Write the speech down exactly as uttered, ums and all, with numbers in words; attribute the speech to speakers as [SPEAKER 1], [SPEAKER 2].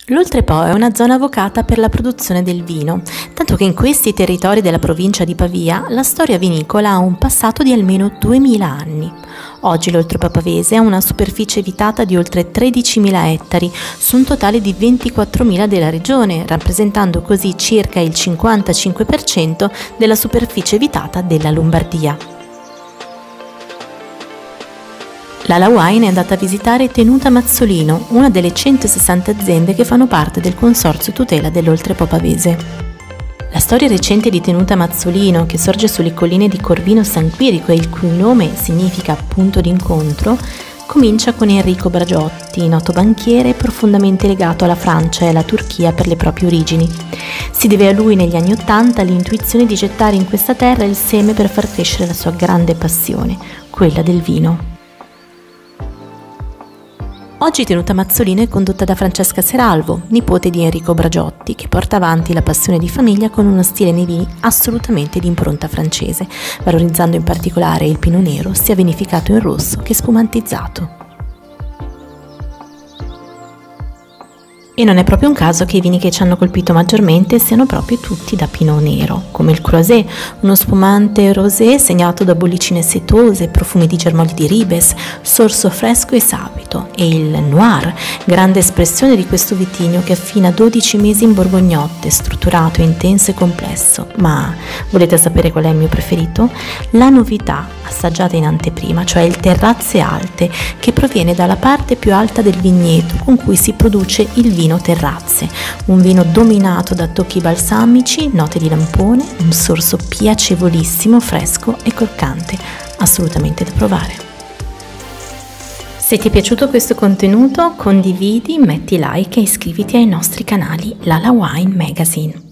[SPEAKER 1] L'Oltrepò è una zona vocata per la produzione del vino, tanto che in questi territori della provincia di Pavia la storia vinicola ha un passato di almeno duemila anni. Oggi l'Oltrepò pavese ha una superficie vitata di oltre tredicimila ettari su un totale di ventiquattromila della regione, rappresentando così circa il cinquantacinque per cento della superficie vitata della Lombardia. Lala Wine è andata a visitare Tenuta Mazzolino, una delle centosessanta aziende che fanno parte del consorzio tutela dell'Oltrepò pavese. La storia recente di Tenuta Mazzolino, che sorge sulle colline di Corvino San Quirico e il cui nome significa punto d'incontro, comincia con Enrico Bragiotti, noto banchiere profondamente legato alla Francia e alla Turchia per le proprie origini. Si deve a lui negli anni Ottanta l'intuizione di gettare in questa terra il seme per far crescere la sua grande passione, quella del vino. Oggi Tenuta Mazzolino è condotta da Francesca Seralvo, nipote di Enrico Bragiotti, che porta avanti la passione di famiglia con uno stile nei vini assolutamente di impronta francese, valorizzando in particolare il Pinot Nero sia vinificato in rosso che spumantizzato. E non è proprio un caso che i vini che ci hanno colpito maggiormente siano proprio tutti da Pinot Nero, come il Croisé, uno spumante rosé segnato da bollicine setose, profumi di germogli di ribes, sorso fresco e sapido, e il Noir, grande espressione di questo vitigno che affina dodici mesi in borgognotte, strutturato, intenso e complesso. Ma volete sapere qual è il mio preferito? La novità assaggiata in anteprima, cioè il Terrazze Alte, che proviene dalla parte più alta del vigneto con cui si produce il vino Terrazze, un vino dominato da tocchi balsamici, note di lampone, un sorso piacevolissimo, fresco e croccante, assolutamente da provare. Se ti è piaciuto questo contenuto, condividi, metti like e iscriviti ai nostri canali Lala Wine Magazine.